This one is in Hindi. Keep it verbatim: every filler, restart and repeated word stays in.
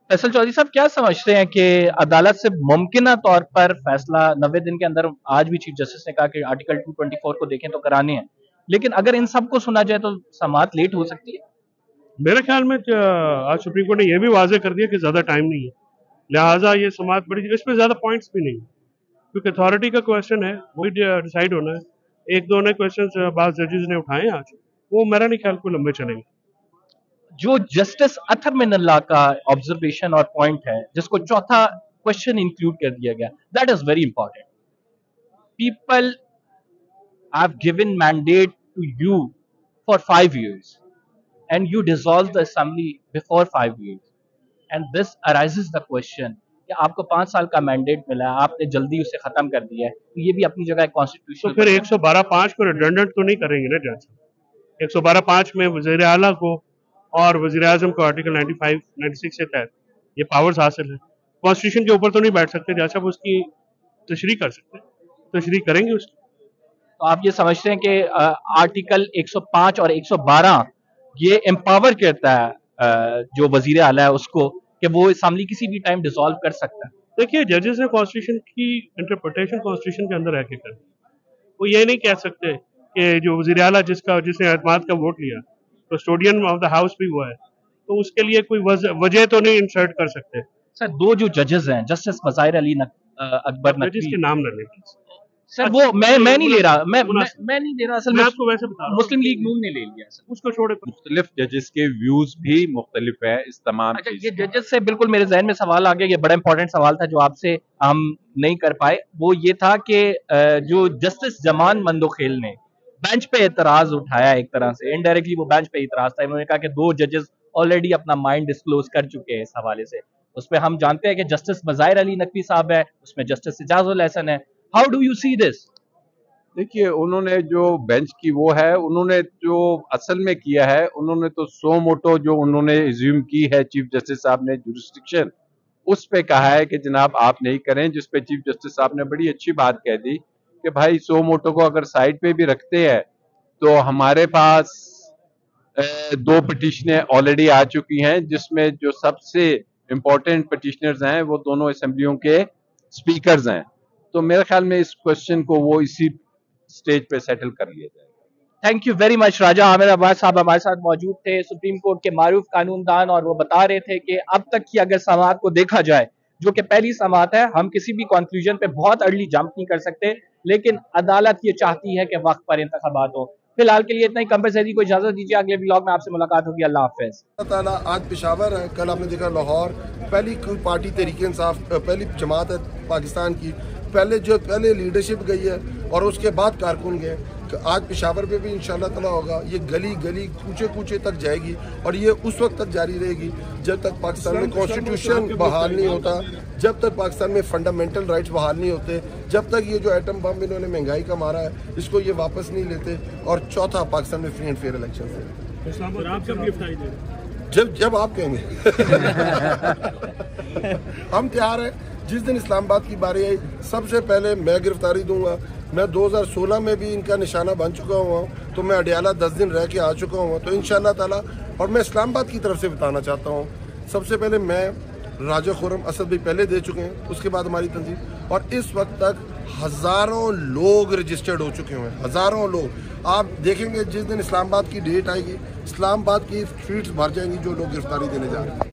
फैसल चौधरी साहब क्या समझते हैं कि अदालत से मुमकिन तौर पर फैसला नब्बे दिन के अंदर, आज भी चीफ जस्टिस ने कहा कि आर्टिकल टू ट्वेंटी फोर को देखें तो कराने हैं, लेकिन अगर इन सबको सुना जाए तो समाअत लेट हो सकती है? मेरे ख्याल में आज सुप्रीम कोर्ट ने यह भी वाजे कर दिया कि ज्यादा टाइम नहीं है, लिहाजा ये समाअत बड़ी, इसमें ज्यादा पॉइंट्स भी नहीं है क्योंकि अथॉरिटी का क्वेश्चन है, वही डिसाइड होना है। एक दो नए क्वेश्चन बाद जजेस ने उठाए आज, वो मेरा नहीं ख्याल को लंबे चलेंगे। जो जस्टिस अथर मिनल्ला का ऑब्जर्वेशन और पॉइंट है, जिसको चौथा क्वेश्चन इंक्लूड कर दिया गया, that is very important. People have given mandate to you for five years and you dissolve the assembly before five years, and this arises the question कि आपको पांच साल का मैंडेट मिला है, आपने जल्दी उसे खत्म कर दिया है, तो ये भी अपनी जगह कॉन्स्टिट्यूशन। तो फिर एक सौ बारह पांच को रिडंडेंट तो नहीं करेंगे ना जज? एक सौ बारह पांच में वजीर आला को और वजीर आजम को article ninety five ninety six के तहत ये पावर्स हासिल है। कॉन्स्टिट्यूशन के ऊपर तो नहीं बैठ सकते, जैसा उसकी तशरीह कर सकते हैं, तशरीह करेंगे उसकी। तो आप ये समझते हैं कि आर्टिकल एक सौ पांच और एक सौ बारह ये एम्पावर करता है आ, जो वजीर आला है उसको, कि वो असेंबली किसी भी टाइम डिसॉल्व कर सकता है? देखिए, जजेस ने कॉन्स्टिट्यूशन की इंटरप्रिटेशन कॉन्स्टिट्यूशन के अंदर रह के कर, वो ये नहीं कह सकते कि जो वजीर आला जिसका जिसने एतमाद का वोट लिया, कस्टोडियन ऑफ द हाउस भी हुआ है, तो उसके लिए कोई वजह तो नहीं इंसर्ट कर सकते। सर, दो जो जजेस हैं, जस्टिस मज़ाहिर अली अकबर नकवी, जिसके नाम न लें सर, वो मैं मैं नहीं ले रहा, मैं मैं, मैं नहीं ले रहा, असल मैं आपको वैसे बता रहा हूं, मुस्लिम लीग नून ने ले लिया सर, उसको छोड़े। मुख्तलिफ जजेस के व्यूज भी मुख्तलिफ है इस तमाम। अच्छा, ये जजेस से बिल्कुल मेरे जहन में सवाल आ गया, ये बड़ा इंपॉर्टेंट सवाल था जो आपसे हम नहीं कर पाए। वो ये था कि जो जस्टिस जमान मंदोखेल ने बेंच पे एतराज उठाया, एक तरह से इनडायरेक्टली वो बेंच पे एतराज था, उन्होंने कहा कि दो जजेस ऑलरेडी अपना माइंड डिस्क्लोज कर चुके हैं इस हवाले से। उसमें हम जानते हैं कि जस्टिस मज़ाहिर अली नकवी साहब है, उसमें जस्टिस इजाजुल हसन है। How do you see this? देखिए, उन्होंने जो बेंच की वो है, उन्होंने जो असल में किया है, उन्होंने तो सो मोटो जो उन्होंने एज्यूम की है चीफ जस्टिस साहब ने जुरिस्डिक्शन, उस पे कहा है कि जनाब आप नहीं करें, जिस पे चीफ जस्टिस साहब ने बड़ी अच्छी बात कह दी कि भाई सो मोटो को अगर साइड पे भी रखते हैं तो हमारे पास दो पिटिशनें ऑलरेडी आ चुकी हैं, जिसमें जो सबसे इम्पोर्टेंट पिटिशनर्स हैं वो दोनों असेंबलियों के स्पीकर्स हैं। तो मेरे ख्याल में इस क्वेश्चन को वो इसी स्टेज पे सेटल कर लिया जाएगा। Thank you very much. Raja Aamir Abbas साहब हमारे साथ मौजूद थे, सुप्रीम कोर्ट के मारूफ कानूनदान, और वो बता रहे थे कि अब तक की अगर समाअत को देखा जाए, जो कि पहली समाअत है, हम किसी भी कंक्लूजन पे बहुत अर्ली जंप नहीं कर सकते, लेकिन अदालत ये चाहती है कि वक्त पर इंतखाबात हो। फिलहाल के लिए इतना ही। कंपलसरी को इजाजत दीजिए, अगले ब्लॉग में आपसे मुलाकात होगी। अल्लाह हाफिज। आज पेशावर है, कल आपने देखा लाहौर, पहली कोई पार्टी तहरीक इंसाफ, पहली जमात है पाकिस्तान की, पहले जो पहले लीडरशिप गई है और उसके बाद कारकुन गए। आज पेशावर पे भी इंशाल्लाह ताला होगा। ये गली गली कूचे कूचे तक जाएगी और ये उस वक्त तक जारी रहेगी जब तक पाकिस्तान में कॉन्स्टिट्यूशन बहाल नहीं होता, जब तक पाकिस्तान में फंडामेंटल राइट्स बहाल नहीं होते, जब तक ये जो एटम बम इन्होंने महंगाई का मारा है इसको ये वापस नहीं लेते, और चौथा पाकिस्तान में फ्री एंड फेयर इलेक्शन है। जब जब आप कहेंगे हम तैयार हैं। जिस दिन इस्लामाबाद की बारी आई सबसे पहले मैं गिरफ्तारी दूंगा। मैं दो हज़ार सोलह में भी इनका निशाना बन चुका हुआ हूँ, तो मैं अडियाला दस दिन रह के आ चुका हूँ, तो इंशाल्लाह ताला। और मैं इस्लामाबाद की तरफ से बताना चाहता हूँ, सबसे पहले मैं राजा खुर्रम असद भी पहले दे चुके हैं, उसके बाद हमारी तंजीम, और इस वक्त तक हज़ारों लोग रजिस्टर्ड हो चुके हैं, हज़ारों लोग। आप देखेंगे जिस दिन इस्लामाबाद की डेट आएगी, इस्लामाबाद की स्ट्रीट्स भर जाएंगी जो लोग गिरफ्तारी देने जा रहे हैं।